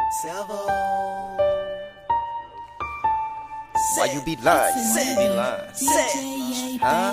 Why you be lying? You be lying. Huh?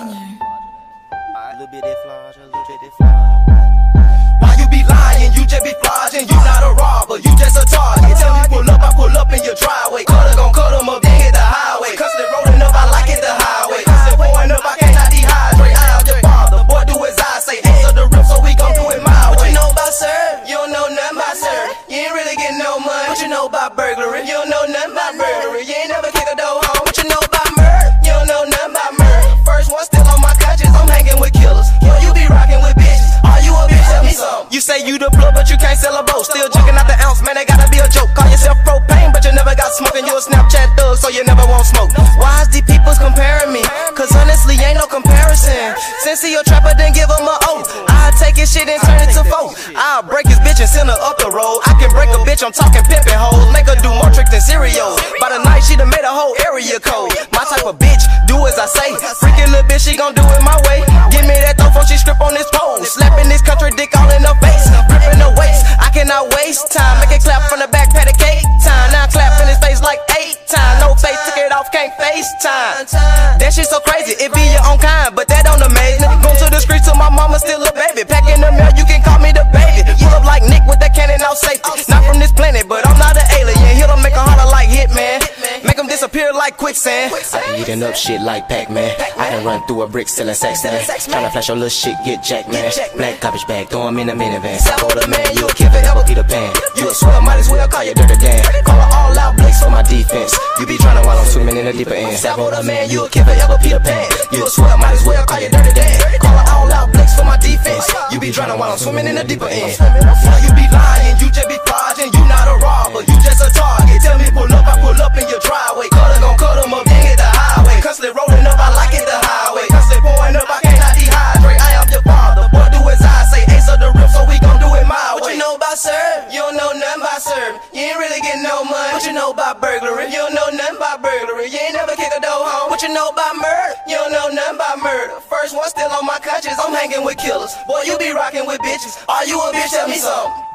A little bit of flaws, a little bit of flaws. Why you be lying? You just be flogging. You not a robber, you just a target. Tell me pull up, I pull up in your driveway. Cutter gon' cut 'em up, then hit the highway. Constantly rolling up, I like it the highway. Constantly pouring up, I cannot dehydrate. I am your father, boy, do as I say. Answer the rip, so we gon' do it my way. What you know about sir? You don't know nothing about sir. You ain't really getting no money. What you know about burglary? You don't know nothing about burglary. You ain't never kick a door home. What you know about murder? You don't know nothing about murder. First one still on my conscience, I'm hanging with killers. Boy, you be rocking with bitches. Are you a bitch? Tell me something. You say you the plug, but you can't sell a boat. Still jugging out the ounce, man, that gotta be a joke. Call yourself propane, but you never got smoking. You a Snapchat thug, so you never won't smoke. Why is these people's comparing me? Cause honestly, ain't no comparison. Since he a trapper, then give him a O. I'll take his shit and turn it to foe. I'll break his bitch and send her up the road. I can break a bitch, I'm talking pimpin' hoes. Make her do more tricks than cereals. By the night, she done made a whole area code. My type of bitch, do as I say. Freakin' little bitch, she gon' do it my way. Give me that throw before she strip on this pole. Slapping this country dick all in her face. Ripping her waist, I cannot waste time. Make it clap from the back, pat a cake time. Now clap in his face like 8 times. No face, took it off, can't FaceTime. That shit so crazy, it be your own kind, but that don't amaze me. Go to the streets till my mama still a baby. Packing the mail, you can call me the baby. Pull up like Nick with that cannon out safety. Not from this planet, but I'm not an alien. Hit 'em, make a harder like Hitman. Make 'em disappear like quicksand. I be eating up shit like Pac-Man. I can run through a brick selling sex, man. Tryna flash your little shit, get jacked, man. Black garbage bag, throw 'em in a minivan. Sabo the man, you a kid forever, Peter Pan. You a swell, might as well call you Dirty Dan. Call her all out Blakes for my defense. You be tryna while I'm swimming in the deeper end. Sabo the man, you a kid forever, Peter Pan. You a swell, might as well call you Dirty Dan. Call her all out Blakes for my defense. You be tryna while I'm swimming in the deeper end. Why you be lying? You just be flogging. You not a robber, you just a target. Tell me pull up, I pull up in your driveway. Cutter gon' cut 'em up, then hit the highway. Constantly rolling up, I like it the highway. Constantly pouring up, I cannot dehydrate. I am your father, boy, do as I say. Answer the rip, so we gon' do it my way. What you know about sir? You don't know nothing about sir. You ain't really getting no money. What you know about burglary? You don't know nothing about burglary. You ain't never kick a door home. What you know about murder? You don't know nothing about murder. First one still on my conscience, I'm hanging with killers. Boy, you be rocking with bitches. Are you a bitch? Tell me something.